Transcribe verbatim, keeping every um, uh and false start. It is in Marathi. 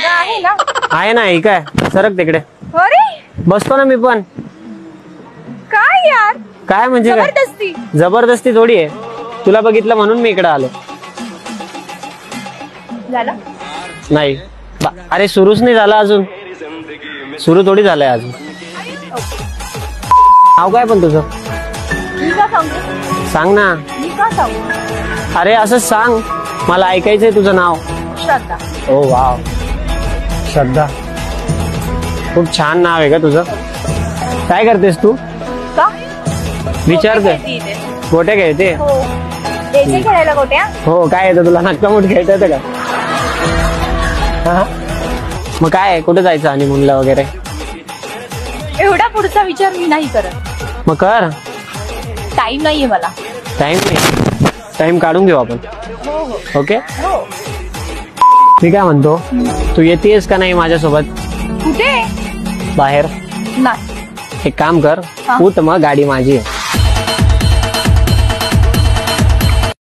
जागा आहे ना? आहे ना, ही काय सरक तिकडे. अरे बसतो ना मी पण. काय यार, काय म्हणजे काय? जबरदस्ती. जबरदस्ती थोडी आहे. तुला बघितलं म्हणून मी इकडे आलो. झालं? नाही बा- अरे सुरूच नाही झाला अजून. सुरू थोडी झालंय अजून. नाव काय पण तुझं? मी का सांगू? सांग ना. मी का सांगू? अरे असंच सांग, मला ऐकायचंय तुझं नाव. श्रद्धा. ओ वाव, श्रद्धा. खूप छान नाव आहे का तुझं. काय करतेस तू? का? विचारते. गोट्या खेळते इथे. गोट्या खेळते. हो. द्यायचे खेळायला गोट्या? हो. काय येतं तुला, नाटकामोठ खेळता येतं का? हा? मग काय कुठे जायचं आणि मुलला वगैरे? एवढा पुढचा विचार मी नाही करत. मग कर. टाइम नाहीये मला. टाइम नाही, टाइम काढून घेऊ आपण. हो हो ओके. हो. मी काय म्हणतो, तू येतेस का नाही माझ्यासोबत कुठे? बाहेर? नाही. एक काम कर, हा. उठ मग, गाडी माझी आहे.